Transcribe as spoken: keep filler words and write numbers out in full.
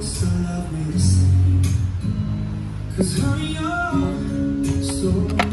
still love me the same. 'Cause honey, you're so